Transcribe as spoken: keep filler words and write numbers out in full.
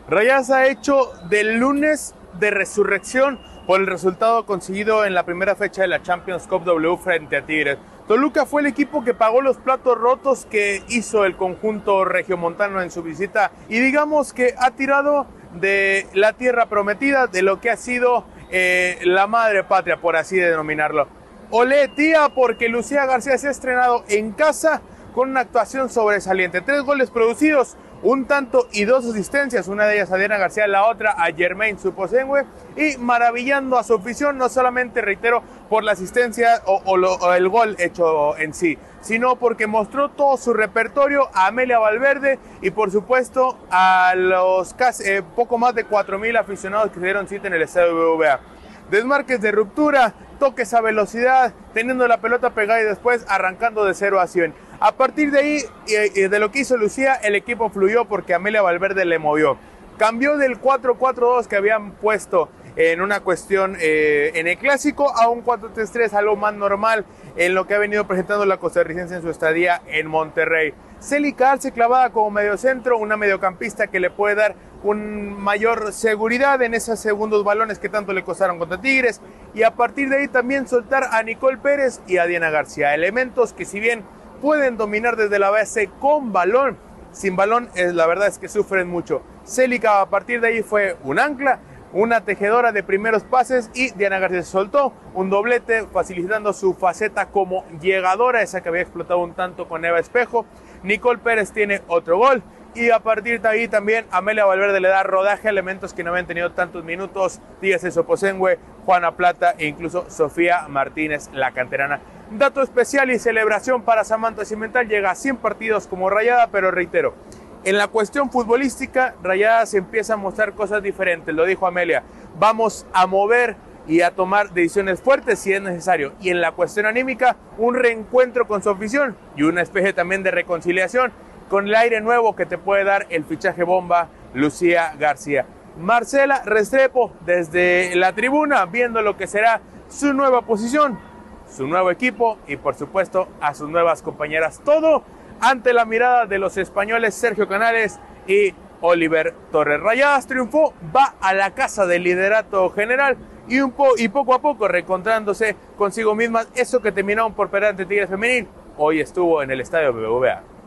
Rayadas ha hecho del lunes de resurrección por el resultado conseguido en la primera fecha de la Champions Cup W frente a Tigres. Toluca fue el equipo que pagó los platos rotos que hizo el conjunto regiomontano en su visita y digamos que ha tirado de la tierra prometida, de lo que ha sido eh, la madre patria, por así denominarlo. Olé tía, porque Lucía García se ha estrenado en casa con una actuación sobresaliente. Tres goles producidos, un tanto y dos asistencias, una de ellas a Diana García, la otra a Germain Suposengüe, y maravillando a su afición, no solamente, reitero, por la asistencia o, o, lo, o el gol hecho en sí, sino porque mostró todo su repertorio a Amelia Valverde y por supuesto a los casi, eh, poco más de cuatro mil aficionados que se dieron cita en el estadio B B V A. Desmarques de ruptura, toques a velocidad, teniendo la pelota pegada y después arrancando de cero a cien. A partir de ahí, de lo que hizo Lucía, el equipo fluyó porque Amelia Valverde le movió. Cambió del cuatro cuatro dos que habían puesto en una cuestión eh, en el clásico a un cuatro tres tres, algo más normal en lo que ha venido presentando la costarricense en su estadía en Monterrey. Célica Arce clavada como mediocentro, una mediocampista que le puede dar una mayor seguridad en esos segundos balones que tanto le costaron contra Tigres, y a partir de ahí también soltar a Nicole Pérez y a Diana García, elementos que si bien pueden dominar desde la base con balón, sin balón es, la verdad es que sufren mucho. Célica a partir de ahí fue un ancla, una tejedora de primeros pases, y Diana García se soltó un doblete facilitando su faceta como llegadora, esa que había explotado un tanto con Eva Espejo. Nicole Pérez tiene otro gol y a partir de ahí también Amelia Valverde le da rodaje a elementos que no habían tenido tantos minutos: Díaz Suposengüe, Juana Plata e incluso Sofía Martínez, la canterana. Dato especial y celebración para Samantha Cimental, llega a cien partidos como Rayada, pero reitero, en la cuestión futbolística, Rayadas empieza a mostrar cosas diferentes, lo dijo Amelia, vamos a mover y a tomar decisiones fuertes si es necesario, y en la cuestión anímica, un reencuentro con su afición y una especie también de reconciliación con el aire nuevo que te puede dar el fichaje bomba Lucía García. Marcela Restrepo desde la tribuna, viendo lo que será su nueva posición, su nuevo equipo y por supuesto a sus nuevas compañeras. Todo ante la mirada de los españoles Sergio Canales y Oliver Torres. Rayadas triunfó, va a la casa del liderato general y, un po y poco a poco reencontrándose consigo mismas. Eso que terminaron por perder ante Tigres Femenil, hoy estuvo en el estadio B B V A.